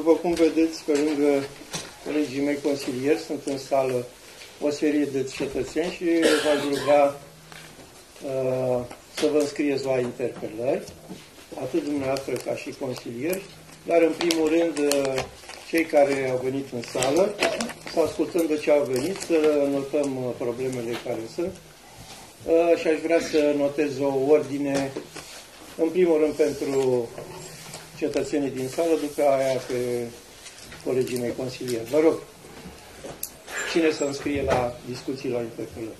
După cum vedeți, pe lângă colegii mei consilieri, sunt în sală o serie de cetățeni și v-aș ruga să vă înscrieți la interpelări, atât dumneavoastră ca și consilieri, dar în primul rând cei care au venit în sală, să ascultăm de ce au venit, să notăm problemele care sunt și aș vrea să notez o ordine, în primul rând pentru cetățenii din sală, după aia pe colegii mei consilieri. Vă rog, cine să înscrie la discuții la interpelări?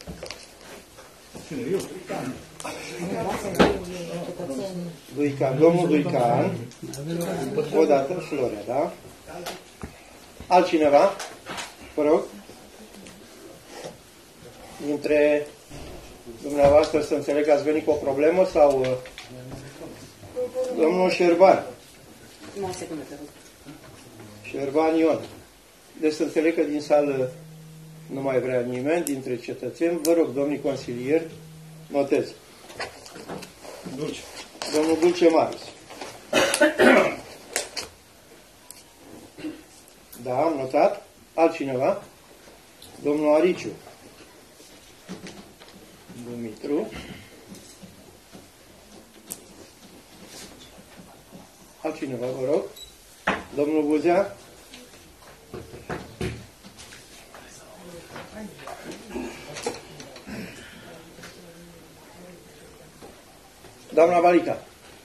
Duican, domnul Duican, odată, Florea, da? Altcineva? Vă rog? Dintre dumneavoastră să înțeleg că ați venit cu o problemă sau... Domnul Șerban. Șerban Ion. Deci să înțeleg că din sală nu mai vrea nimeni dintre cetățeni. Vă rog, domnii consilieri, notez. Dulce. Domnul Dulce Marius. Da, am notat. Altcineva? Domnul Ariciu. Dumitru. Altcineva, vă rog. Domnul Buzea. Doamna Balica.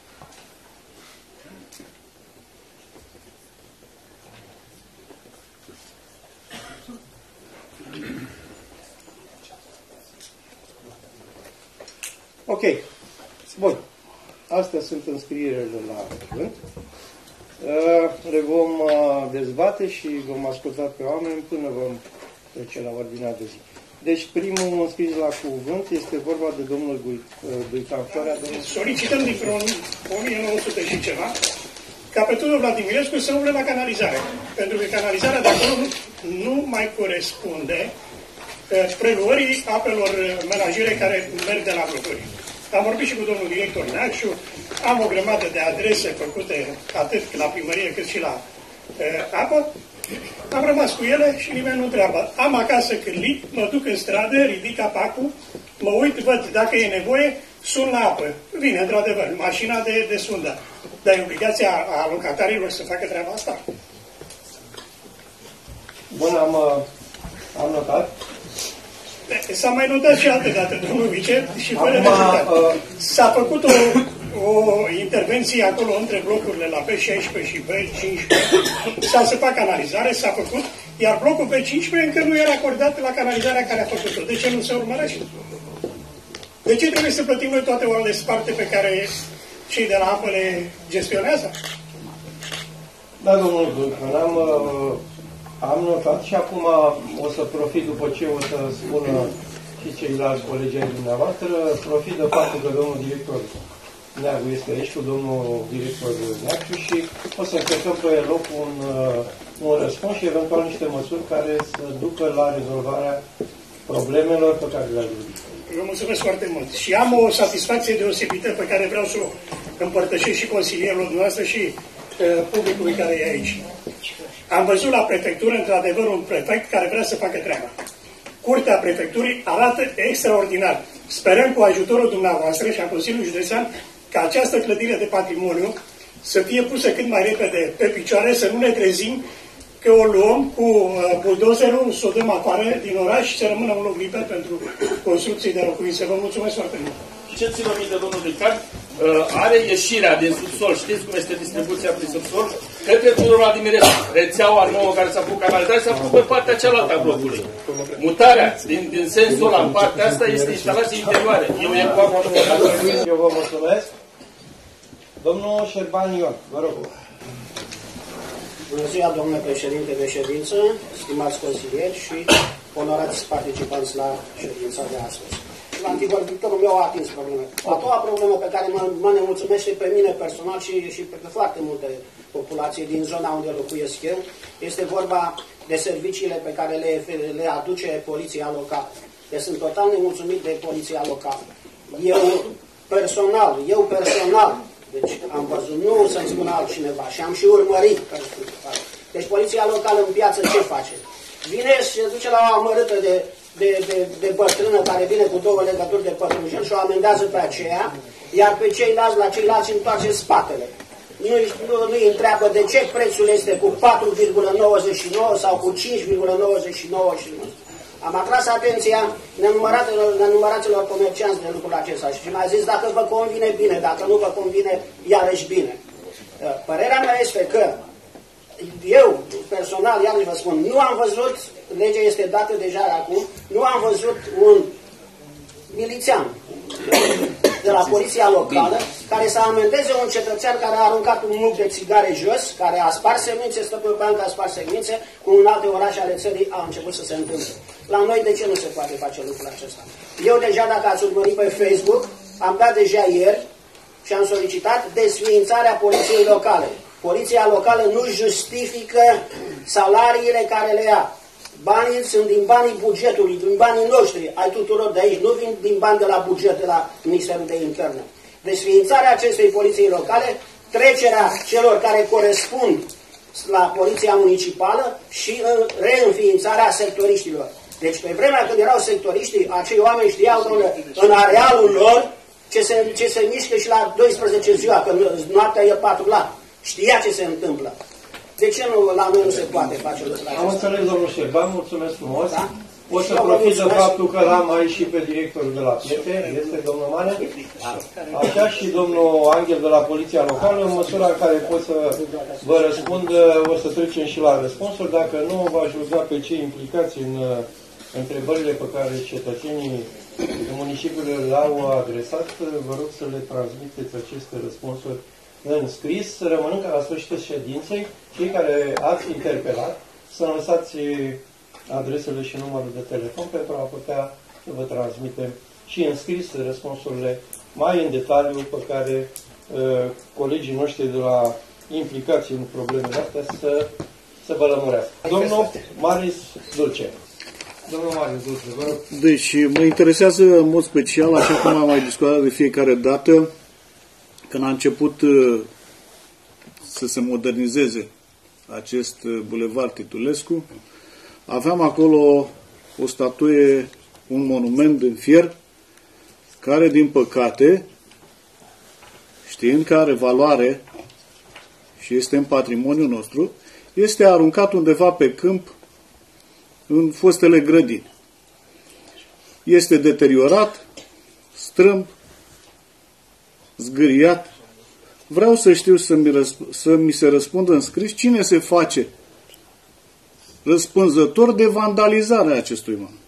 Ok. Bun. Astea sunt înscrierile la cuvânt. Le vom dezbate și vom asculta pe oameni până vom trece la ordinea de zi. Deci primul înscris la cuvânt este vorba de domnul Duican Florea. Solicităm din 1900 și ceva ca pe Tudor Vladimirescu să umble la canalizare. Pentru că canalizarea de acolo nu mai corespunde preluării apelor menajere care merg de la blocuri. Am vorbit și cu domnul director Neacșu, am o grămadă de adrese făcute atât la primărie cât și la apă. Am rămas cu ele și nimeni nu întreabă. Am acasă cârlit, mă duc în stradă, ridic capacul, mă uit, văd dacă e nevoie, sun la apă. Vine, într-adevăr, mașina de sundă. Dar e obligația a locatarilor să facă treaba asta. Bun, am notat. S-a mai notat și altă dată, domnul vice, și fără rezultat. S-a făcut o intervenție acolo între blocurile la B16 și B15. S-a săpat canalizare, s-a făcut, iar blocul B15 încă nu era acordat la canalizarea care a făcut-o. De ce nu se urmărește? De ce trebuie să plătim noi toate oalele sparte pe care cei de la apă le gestionează? Da, domnul Duican, am notat și acum o să profit după ce o să spună și ceilalți colegi ai dumneavoastră, profit de faptul că domnul director Neagu este aici cu domnul director Neacșu și o să încercăm pe loc un răspuns și eventual niște măsuri care să ducă la rezolvarea problemelor pe care le-ați văzut. Vă mulțumesc foarte mult. Și am o satisfacție deosebită pe care vreau să o împărtășesc și consilierilor dumneavoastră și publicului care e aici. Am văzut la prefectură, într-adevăr, un prefect care vrea să facă treaba. Curtea prefecturii arată extraordinar. Sperăm cu ajutorul dumneavoastră și a Consiliului Județean ca această clădire de patrimoniu să fie pusă cât mai repede pe picioare, să nu ne trezim că o luăm cu buldozerul, să o dăm afară din oraș și să rămână un loc liber pentru construcții de locuințe. Vă mulțumesc foarte mult. Ce țin minte, domnul Duican, are ieșirea din subsol, știți cum este distribuția prin subsol, către Tudor Vladimirescu. Rețeaua nouă care s-a făcut canalizare s-a făcut pe partea cealaltă a blocului. Mutarea din sensul ăla în partea asta este instalație interioare. Eu vă mulțumesc. Domnul Șerban Ion, vă rog. Bună ziua, domnule președinte de ședință, stimați consilieri și onorați participanți la ședința de astăzi. Antivorbitorul meu a atins probleme. A doua problemă pe care mă nemulțumește pe mine personal și pe foarte multe populații din zona unde locuiesc eu, este vorba de serviciile pe care le aduce poliția locală. Eu sunt total nemulțumit de poliția locală. Eu personal, deci am văzut, nu să-mi spună altcineva și am și urmărit Deci poliția locală în piață ce face? Vine și se duce la o amărâtă de bătrână care vine cu 2 legături de pătrunjel și o amendează pe aceea, iar pe ceilalți, la ceilalți îi întoarce spatele. Nu-i întreabă de ce prețul este cu 4,99 sau cu 5,99 și nu. Am atras atenția nenumăraților comercianți de lucrul acesta și mi-a zis dacă vă convine bine, dacă nu vă convine iarăși bine. Părerea mea este că eu, personal, iarăși vă spun, nu am văzut, legea este dată deja acum, nu am văzut un milițian de la poliția locală care să amendeze un cetățean care a aruncat un muc de țigare jos, care a spart semințe, stăpâneanul a spart semințe, cum în alte orașe ale țării a început să se întâmple. La noi de ce nu se poate face lucrul acesta? Eu deja, dacă ați urmărit pe Facebook, am dat deja ieri și am solicitat desființarea poliției locale. Poliția locală nu justifică salariile care le ia. Banii sunt din banii bugetului, din banii noștri, ai tuturor de aici, nu vin din bani de la buget, de la Ministerul de Interne. Desființarea acestei poliției locale, trecerea celor care corespund la poliția municipală și reînființarea sectoriștilor. Deci pe vremea când erau sectoriștii, acei oameni știau în arealul lor ce se mișcă și la 12 ziua, că noaptea e patrulat. Știa ce se întâmplă. De ce nu, la noi nu se poate face lucrul acesta? Am înțeles, domnul Șerban, mulțumesc frumos. Da? O să profit de faptul că l-am aici și pe directorul de la Piete, este domnul Mane, așa și domnul Angel de la Poliția Locală. În măsura în care pot să vă răspund, o să trecem și la răspunsuri. Dacă nu, v-aș ruga pe cei implicați în întrebările pe care cetățenii municipiului le-au adresat, vă rog să le transmiteți aceste răspunsuri în scris, rămânând ca la sfârșitul ședinței, cei care ați interpelat, să lăsați adresele și numărul de telefon pentru a putea să vă transmitem și în scris răspunsurile mai în detaliu pe care colegii noștri de la implicații în problemele astea să vă lămurească. Domnul Marius Dulce. Domnul Marius Dulce, vă rog. Deci, mă interesează în mod special, așa cum am mai discutat de fiecare dată, când a început să se modernizeze acest bulevard Titulescu, aveam acolo o statuie, un monument în fier, care, din păcate, știind că are valoare și este în patrimoniul nostru, este aruncat undeva pe câmp în fostele grădini. Este deteriorat, strâmb, zgâriat. Vreau să știu să mi se răspundă în scris cine se face răspunzător de vandalizarea acestui monument.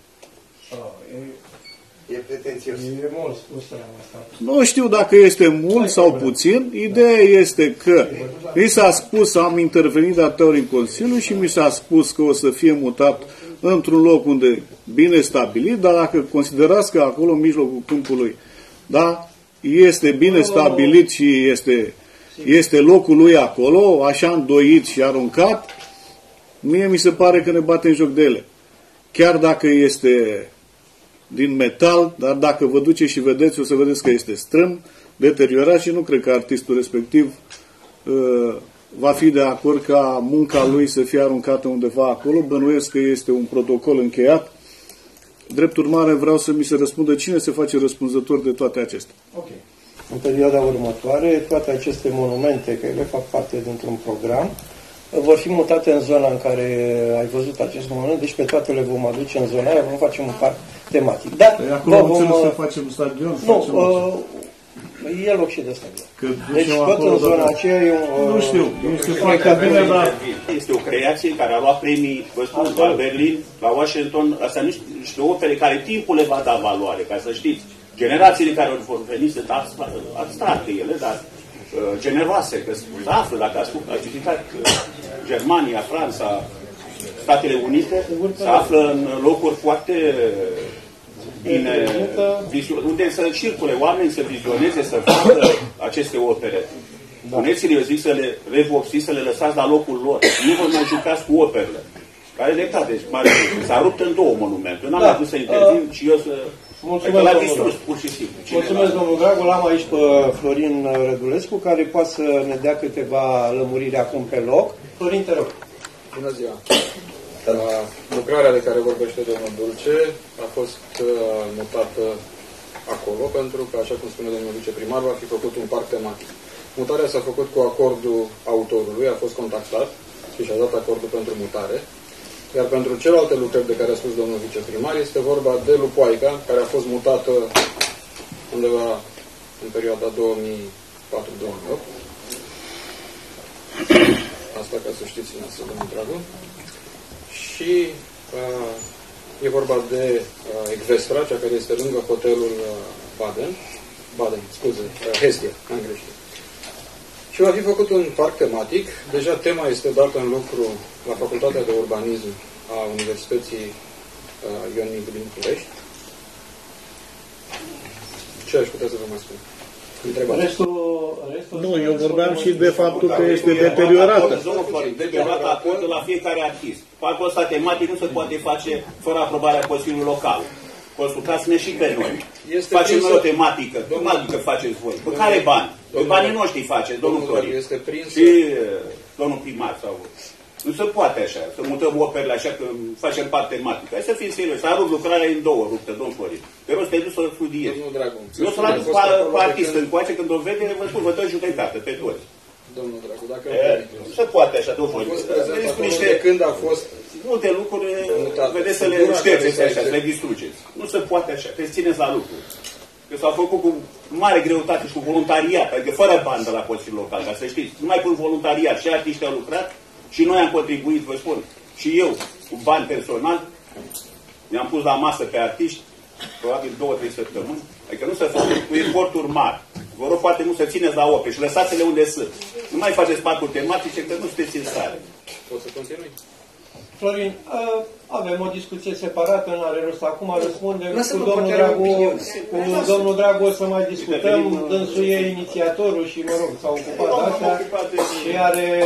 E pretențios. E mult spus asta. Nu știu dacă este mult sau puțin. Ideea este că mi s-a spus, am intervenit de atâtea ori în Consiliu și mi s-a spus că o să fie mutat într-un loc unde bine stabilit, dar dacă considerați că acolo, în mijlocul câmpului, da, este bine stabilit și este locul lui acolo, așa îndoit și aruncat, mie mi se pare că ne bate în joc de ele. Chiar dacă este din metal, dar dacă vă duceți și vedeți, o să vedeți că este strâmb, deteriorat și nu cred că artistul respectiv va fi de acord ca munca lui să fie aruncată undeva acolo. Bănuiesc că este un protocol încheiat. Drept urmare, vreau să mi se răspundă cine se face răspunzător de toate acestea. Ok. În perioada următoare, toate aceste monumente, care le fac parte dintr-un program, vor fi mutate în zona în care ai văzut acest monument, deci pe toate le vom aduce în zona aia, vom face un parc tematic. Dar păi acolo vom să facem stadion? Nu, e loc și de stadion. Deci tot în zona aceea e un... Nu știu, este foarte bine, dar... Este o creație care a luat premii, vă spun, la Berlin, la Washington, astea niște opere care timpul le va da valoare, ca să știți. Generațiile care vor veni sunt abstracte ele, dar generoase, că se află, dacă ați clasificat Germania, Franța, Statele Unite, se află în locuri foarte bine, unde să circule oameni, să vizioneze, să vadă aceste opere. Puneți-le, eu zic, să le revopsiți, să le lăsați la locul lor. Nu vă mai jucați cu operele. Care le cade. S-a rupt în două monumente. Eu n-am mai vrut să intervin și eu să... Mulțumesc, l-a distrus, pur și simplu. Mulțumesc, domnul Dragu. L-am aici pe Florin Rădulescu, care poate să ne dea câteva lămuriri acum pe loc. Florin, te rog. Bună ziua! Lucrarea de care vorbește domnul Dulce a fost mutată acolo, pentru că, așa cum spune domnul viceprimar, va fi făcut un parc tematic. Mutarea s-a făcut cu acordul autorului, a fost contactat și și-a dat acordul pentru mutare. Iar pentru celelalte lucrări de care a spus domnul viceprimar, este vorba de Lupoaica, care a fost mutată undeva în perioada 2004-2008. Asta ca să știți, să domnul Dragu. Și e vorba de Ecvestra, cea care este lângă hotelul Hestia, în greșit. Și va fi făcut un parc tematic. Deja tema este dată în lucru la Facultatea de Urbanism a Universității Ion Nicu din București. Ce aș putea să vă mai spun? Restul nu, eu vorbeam și de faptul că este deteriorată. Deteriorată acordul la fiecare artist. Parcul ăsta tematic nu se poate face fără aprobarea Consiliului Local. Consultați-ne și pe noi. Facem noi o tematică. Tematică faceți voi. Pe care bani? Pe banii noștri faceți, domnul Florin. Și domnul primar sau... Nu se poate așa, să mutăm operele așa că facem parte tematică. Hai să fim serios. S-a rupt lucrarea în două rupte, domnul Florin. Pe rost te-ai dus să studiezi. Eu să-l aduc pe artist încoace, când o vede, vă spun, vă dă judecată pe toți. Domnul Dragu, dacă nu se poate așa, domnul Florin. Când a fost... Multe lucruri, vedeți să le ștergeți așa, să le distrugeți. Nu se poate așa, trebuie să țineți la lucru. Că s-au făcut cu mare greutate și cu voluntariat, adică fără bani de la Consiliul Local, ca să știți. Numai cu voluntariat și artiștii au lucrat și noi am contribuit, vă spun. Și eu, cu bani personal, mi-am pus la masă pe artiști, probabil 2-3 săptămâni. Adică nu se fac cu eforturi mari. Vă rog foarte mult să țineți la ope și lăsați-le unde sunt. Nu mai faceți parcuri tematice, că nu sunteți în stare. Pot să continui? Florin, avem o discuție separată, nu are rost acum, răspundem cu domnul Dragu o să mai discutăm, dânsul e inițiatorul și, mă rog, s-a ocupat de asta și are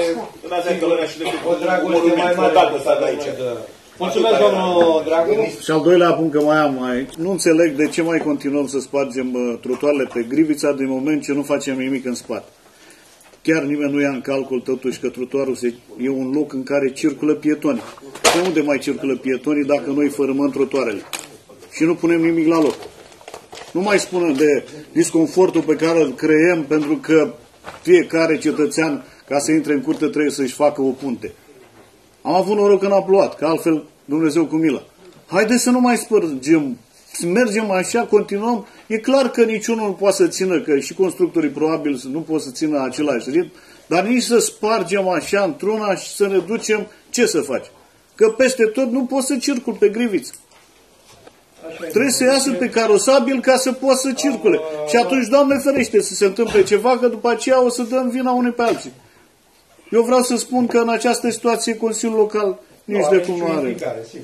o dragoste mai mare. Mulțumesc, domnul Dragu. Și al doilea punct, că mai am aici, nu înțeleg de ce mai continuăm să spargem trotuarele pe Grivița din moment ce nu facem nimic în spate. Chiar nimeni nu ia în calcul totuși că trotuarul e un loc în care circulă pietonii. De unde mai circulă pietonii dacă noi fărâmăm trotuarele? Și nu punem nimic la loc. Nu mai spunem de disconfortul pe care îl creăm pentru că fiecare cetățean, ca să intre în curte, trebuie să-și facă o punte. Am avut noroc că n-a plouat, că altfel Dumnezeu cu milă. Haideți să nu mai spărgem, să mergem așa, continuăm. E clar că niciunul nu poate să țină, că și constructorii probabil nu pot să țină același ritm, dar nici să spargem așa într-una și să ne ducem, ce să faci? Că peste tot nu poți să circul pe Griviță. Trebuie să iasă pe carosabil ca să poată să circule. Și atunci, Doamne ferește, să se întâmple ceva, că după aceea o să dăm vina unii pe alții. Eu vreau să spun că în această situație Consiliul Local nici de cum nu are.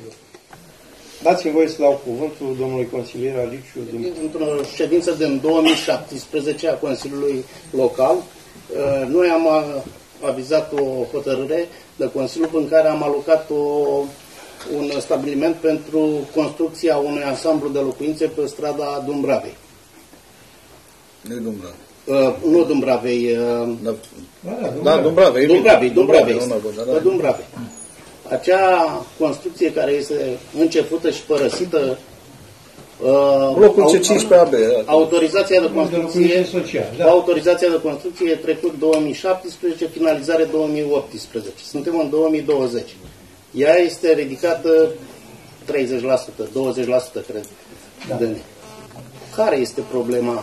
Dați-mi voie să dau cuvântul domnului consilier Aliciu. Într-o ședință din 2017 a Consiliului Local, noi am avizat o hotărâre de Consiliu în care am alocat un stabiliment pentru construcția unui ansamblu de locuințe pe strada Dumbravei. Nu Dumbravei. Nu Dumbravei. Dumbravei. Acea construcție care este începută și părăsită, blocul C15AB. Autorizația de construcție e trecut 2017, finalizare 2018. Suntem în 2020. Ea este ridicată 30%, 20% cred. Da. Care este problema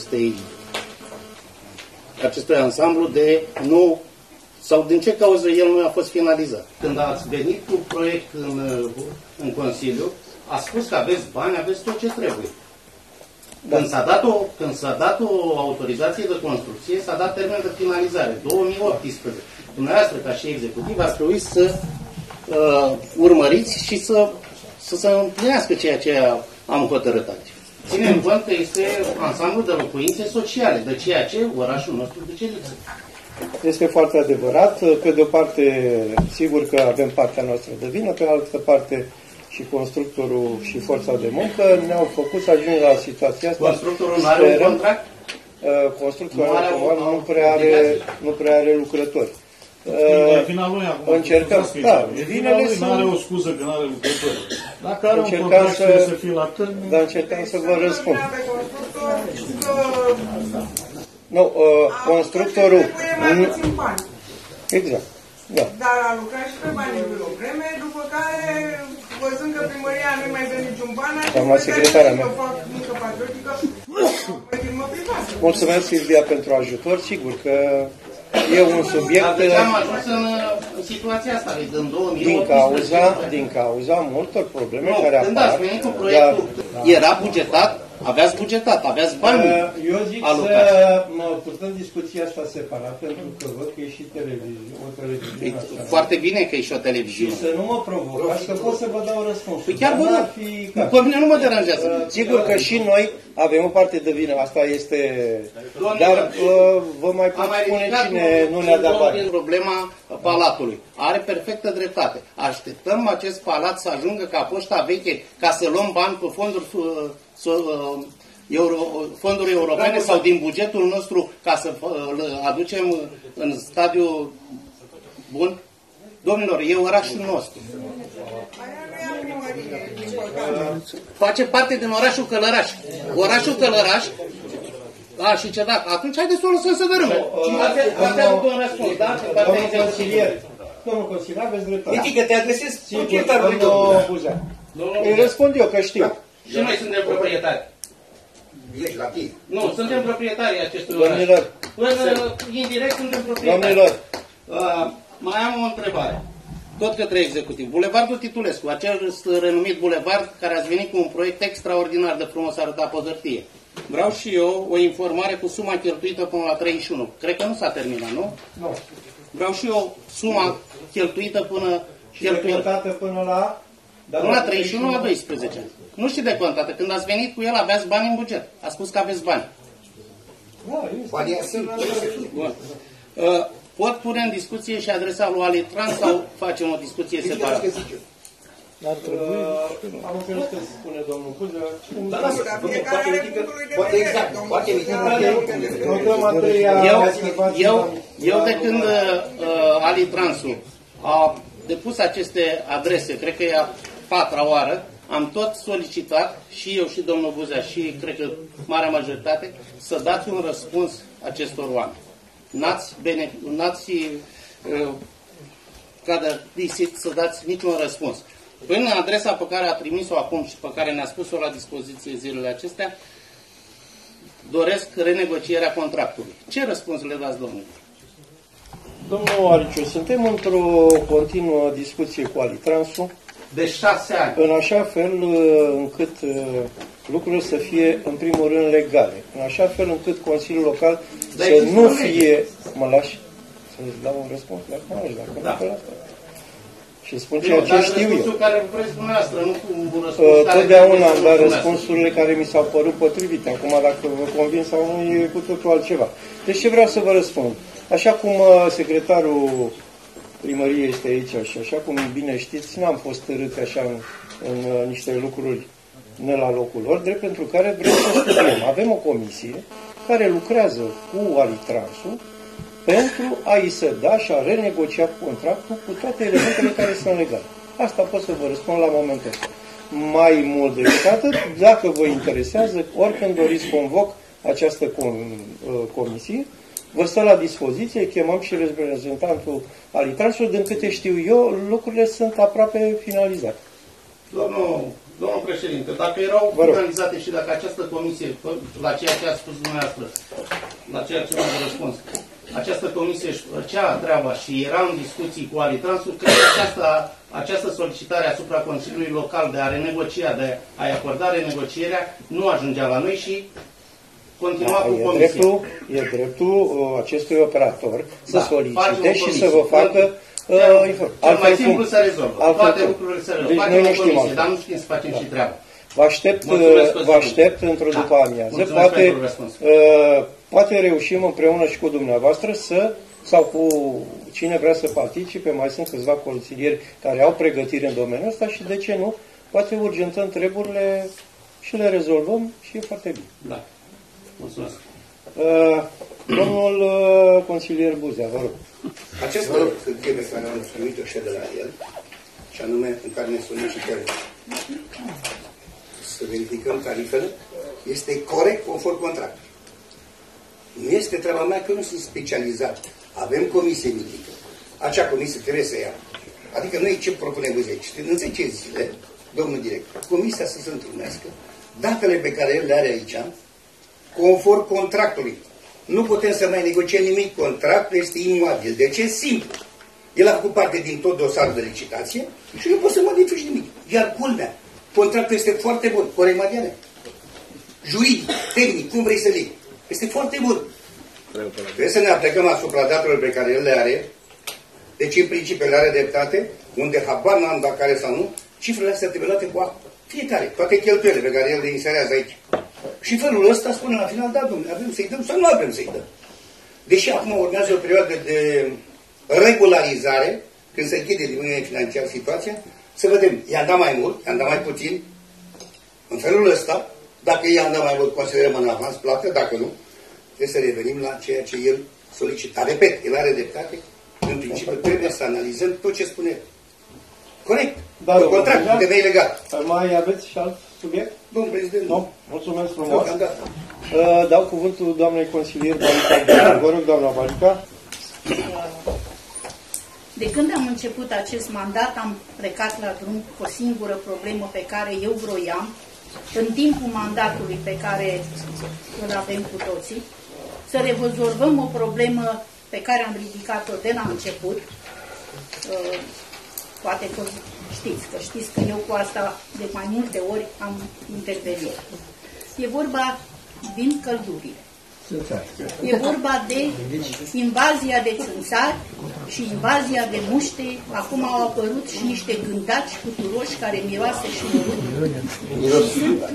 acestui ansamblu de nu, sau din ce cauză el nu a fost finalizat? Când ați venit cu proiect în Consiliu, a spus că aveți bani, aveți tot ce trebuie. Da. Când s-a dat o autorizație de construcție, s-a dat termen de finalizare, 2018. Dumneavoastră, ca și executiv, ați trebuit să urmăriți și să se împlinească ceea ce am hotărât aici. Ținem cont că este ansamblu de locuințe sociale, de ceea ce orașul nostru duce lipsă. Este foarte adevărat. Pe de o parte, sigur că avem partea noastră de vină, pe altă parte și constructorul și forța de muncă ne-au făcut să ajungem la situația asta. Constructorul nu are un contract? Constructorul nu prea are lucrători. La finalul lui acum. Încercăm, da, vinele nu are o scuză că nu are lucrători. Dacă are un contract trebuie să fie la termen. Dar încercăm să vă răspund. Nu, constructorul... Exact. Da. Dar a lucrat și pe banii lui o vreme, după care, văzând că primăria nu mai dă niciun ban, doamna secretară mea. fac muncă patriotică pe firmă privată. Mulțumesc, Silvia, pentru ajutor. Sigur că e un subiect... Am ajuns în situația asta, în 2018. Din cauza multor probleme care apar. Când ați venit cu proiectul, era bugetat, aveați bugetat, aveați bani. Eu zic să purtăm discuția asta separat, pentru că văd că e și o televiziune. Foarte bine că e și o televiziune. Și să nu mă provocați, că pot să vă dau răspuns. Păi chiar pe mine nu mă deranjează. Sigur că și noi avem o parte de vină, asta este... Dar vă mai pot spune cine nu ne-a dat bani. Problema palatului. Are perfectă dreptate. Așteptăm acest palat să ajungă ca poșta veche, ca să luăm bani pe fonduri europene sau din bugetul nostru ca să îl aducem în stadiu bun? Domnilor, e orașul nostru. Face parte din orașul Călăraș. Orașul Călăraș, și ce dacă? Atunci haideți să o lăsăm să dărâme. Ați avut un răspuns, da? Domnul consilier, aveți dreptate. Nici că te adresezi proprietarului, domnul Buzea. Îi răspund eu, că știu. Și noi suntem proprietari. Nu, suntem proprietarii acestui oraș. Domnilor. Indirect suntem proprietari. Domnilor. Mai am o întrebare. Tot către executiv. Bulevardul Titulescu, acel renumit bulevard care ați venit cu un proiect extraordinar de frumos arătat pe hârtie. Vreau și eu o informare cu suma cheltuită până la 31. Cred că nu s-a terminat, nu? Nu. Vreau și eu suma cheltuită până... Cheltuită până la... Până la 31 la 12. Nu știu de contată. Când ați venit cu el, aveați bani în buget. A spus că aveți bani. Banii sunt. Bun. Pot pune în discuție și adresa lui Alitran sau facem o discuție separată? Am înțeles că spune domnul Buzea. Eu de când Alitransul a depus aceste adrese, cred că e a 4-a oară, am tot solicitat, și eu și domnul Buzea, și cred că marea majoritate, să dați un răspuns acestor oameni. N-ați cadărisit să dați niciun răspuns. În adresa pe care a trimis-o acum și pe care ne-a spus-o la dispoziție zilele acestea, doresc renegocierea contractului. Ce răspuns le dați, domnule? Domnul Ariciu, suntem într-o continuă discuție cu Alitransul. De 6 ani. În așa fel încât lucrurile să fie, în primul rând, legale. În așa fel încât Consiliul Local să nu fie... Mă lași să-ți dau un răspuns? Dacă nu pe asta. Și spun ceea ce știu eu. Totdeauna am dat răspunsurile care mi s-au părut potrivite. Acum, dacă vă convin sau nu, e cu totul altceva. Deci ce vreau să vă răspund? Așa cum secretarul primăriei este aici și așa cum bine știți, n-am fost târât așa în niște lucruri ne la locul lor, drept pentru care vrem să studiem. Avem o comisie care lucrează cu Alitransul pentru a-i se da și a renegocia contractul cu toate elementele care sunt legale. Asta pot să vă răspund la momentul ăsta. Mai mult decât atât, dacă vă interesează, oricând doriți convoc această comisie, vă stă la dispoziție, chemăm și reprezentantul Alitransul, din câte știu eu, lucrurile sunt aproape finalizate. Domnul președinte, dacă erau finalizate și dacă această comisie, la ceea ce a spus dumneavoastră, la ceea ce am răspuns, această comisie își făcea treaba și era în discuții cu Alitransul, cred că această solicitare asupra Consiliului Local de a renegocia, de a-i acorda renegocierea, nu ajungea la noi și continua cu comisia. E dreptul acestui operator să solicite și să vă facă cel mai simplu să rezolvă. Toate lucrurile se rezolvă. Facem o comisie, dar nu știm să facem și treaba. Vă aștept într-o după amiază. Poate reușim împreună și cu dumneavoastră sau cu cine vrea să participe, mai sunt câțiva consilieri care au pregătire în domeniul ăsta și de ce nu, poate urgentăm treburile și le rezolvăm și e foarte bine. Da. Mulțumesc. Domnul consilier Buzea, vă rog. Această hârtie pe care am primit-o și de la el, și anume în care ne solicită să verificăm tarifele, este corect conform contractului. Nu este treaba mea că nu sunt specializat. Avem comisie mică. Acea comisie trebuie să ia. Adică noi ce propunem în 10 zile, domnul director, comisia să se întrunească, datele pe care el le are aici, conform contractului. Nu putem să mai negociem nimic, contractul este imobil. De ce? Simplu. El a făcut parte din tot dosarul de licitație și nu pot să modifici nimic. Iar culmea, contractul este foarte bun. Corect, Mariane? Juridic, tehnic, cum vrei să le iei. Este foarte bun. Trebuie să ne aplicăm asupra datelor pe care el le are. Deci, în principiu, le are dreptate, unde habar n-am dacă are sau nu, cifrele astea trebuie luate cu apă. Fiecare, toate cheltuielile pe care el le inserează aici. Și felul ăsta spune la final, da, domnule, avem să-i dăm sau nu avem să-i dăm. Deși acum urmează o perioadă de regularizare, când se închide din punct de vedere financiar situația, să vedem, i-am dat mai mult, i-am dat mai puțin, în felul ăsta, dacă i-am dat mai mult, considerăm în avans plată, dacă nu, trebuie să revenim la ceea ce el solicită. Repet, el are dreptate, în principiu trebuie să analizăm tot ce spune. Corect. Da, contract, temei legat. Mai aveți și alt subiect? Domnul președinte. Nu? Mulțumesc frumos. Dau cuvântul doamnei consilier Balica. Vă rog, doamna Balica. De când am început acest mandat, am plecat la drum cu o singură problemă pe care eu vroiam, în timpul mandatului pe care îl avem cu toții, să rezolvăm o problemă pe care am ridicat-o de la început. Poate că știți că eu cu asta de mai multe ori am intervenit. E vorba din căldurile. E vorba de invazia de țânțari și invazia de muște. Acum au apărut și niște gândaci cuturoși care miroase și urât.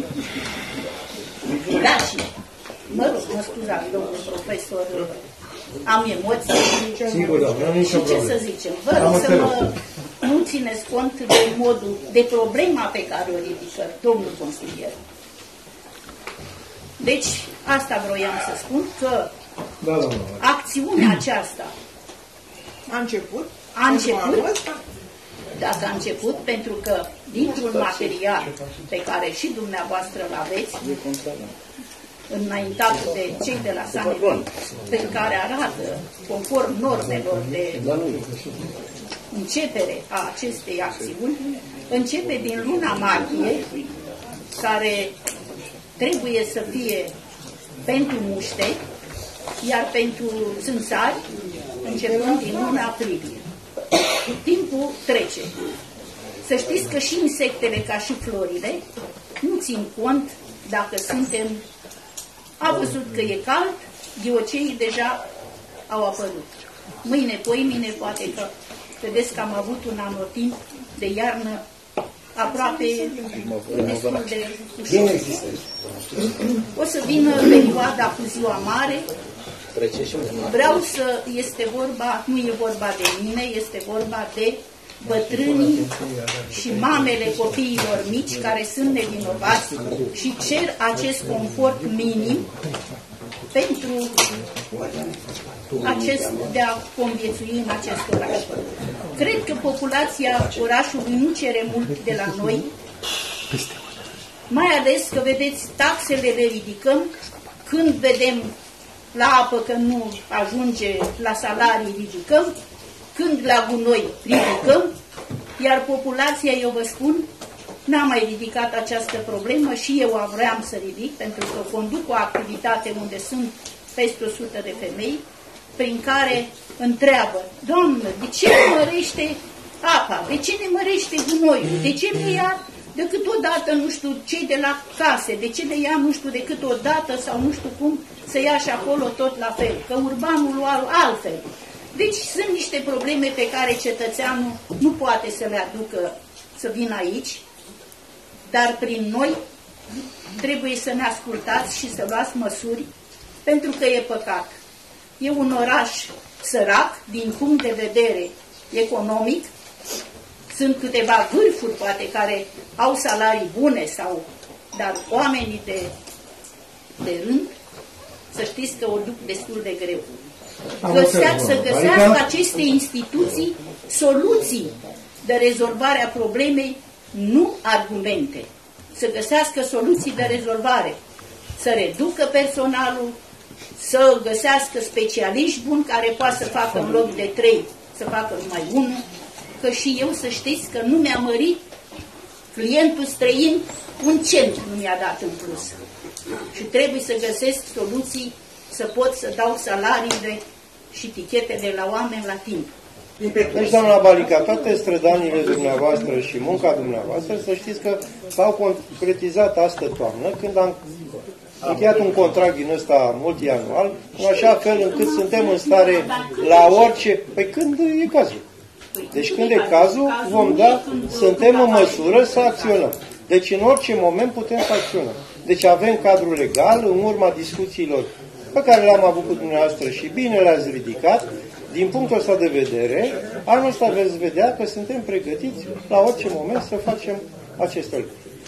Gândaci. Mă rog, mă scuzați, domnul profesor, am emoții. Sigur, da, și ce să zicem? Vă rog să nu țineți cont de problema pe care o ridică domnul consilier. Deci, asta vroiam să spun, că acțiunea aceasta a început. Dacă a început, pentru că dintr-un material pe care și dumneavoastră îl aveți, înaintat de cei de la Sanepid, pe care arată, conform normelor de începere a acestei acțiuni, începe din luna martie, care trebuie să fie pentru muște, iar pentru țânțari, începând din luna aprilie. Timpul trece. Să știți că și insectele, ca și florile, nu țin cont dacă suntem... A văzut că e cald, dioceii deja au apărut. Mâine, poimine, poate că vedeți că am avut un anotimp de iarnă aproape destul de ușor. O să vină perioada cu ziua mare. Vreau să, este vorba, nu e vorba de mine, este vorba de bătrânii și mamele copiilor mici care sunt nevinovați și cer acest confort minim pentru de a conviețui în acest oraș. Cred că populația orașului nu cere mult de la noi, mai ales că, vedeți, taxele le ridicăm, când vedem la apă că nu ajunge la salarii, ridicăm, când la gunoi ridicăm, iar populația, eu vă spun, n-a mai ridicat această problemă și eu vreau să ridic, pentru că conduc o activitate unde sunt peste 100 de femei, prin care întreabă, Doamnă, de ce ne mărește apa? De ce ne mărește gunoiul? De ce ne ia decât odată, nu știu, cei de la case? De ce ne ia, nu știu, decât odată sau nu știu cum, să ia și acolo tot la fel? Că urbanul altfel. Deci sunt niște probleme pe care cetățeanul nu poate să le aducă să vină aici, dar prin noi trebuie să ne ascultați și să luați măsuri, pentru că e păcat. E un oraș sărac din punct de vedere economic, sunt câteva vârfuri poate care au salarii bune, dar oamenii de rând, să știți că o duc destul de greu. să găsească aceste instituții soluții de rezolvare a problemei, nu argumente. Să găsească soluții de rezolvare, să reducă personalul, să găsească specialiști buni care poate să facă în loc de 3, să facă numai 1, că și eu să știți că nu mi-a mărit clientul străin un cent nu mi-a dat în plus. Și trebuie să găsesc soluții să pot să dau salariile și tichetele la oameni la timp. Deci, doamna Balica, toate strădanile dumneavoastră și munca dumneavoastră, să știți că s-au concretizat astă toamnă, când am încheiat un contract din ăsta multianual, în așa fel încât suntem în stare la orice, pe când e cazul. Deci când e cazul, suntem în măsură să acționăm. Deci în orice moment putem să acționăm. Deci avem cadrul legal, în urma discuțiilor pe care le-am avut cu dumneavoastră și bine le-ați ridicat, din punctul ăsta de vedere, anul ăsta veți vedea că suntem pregătiți la orice moment să facem aceste lucruri.